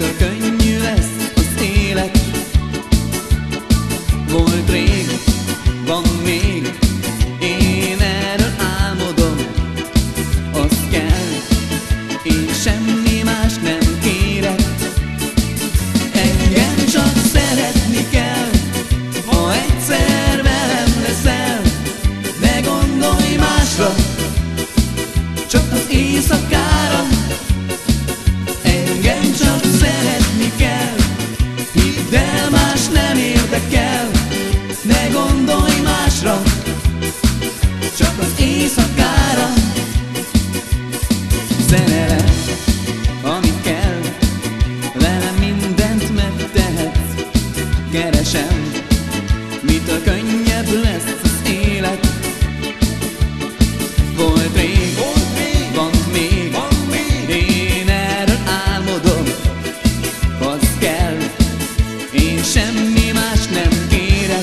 Mitől könnyű lesz az élet? Volt rég, van még, én erről álmodom. Az kell, én semmi más nem kérek. Engem csak szeretni kell, ha egyszer velem leszel. Ne gondolj másra, csak az éjszakára. Engem csak szeretni kell, hidd el, más nem érdekel. Ne gondolj másra, csak az éjszakára. Szerelem, amit kell, velem mindent megtehetsz. Keresem, mitől könnyebb lesz az élet. Volt rég, van még, én erről álmodom. Az kell, én semmi más nem kérek.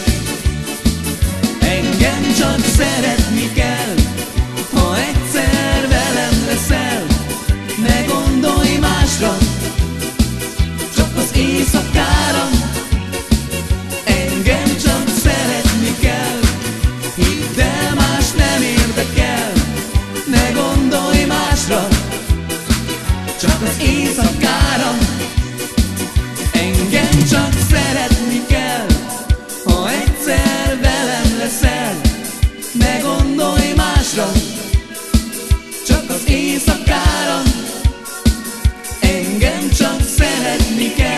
Engem csak szeretni kell, ha egyszer velem leszel. Ne gondolj másra, csak az éjszakára. Engem csak szeretni kell, hidd el, más nem érdekel. Ne gondolj másra, csak az éjszakára. Engem csak szeretni kell, ha egyszer velem leszel. Ne gondolj másra, csak az éjszakára. Engem csak szeretni kell.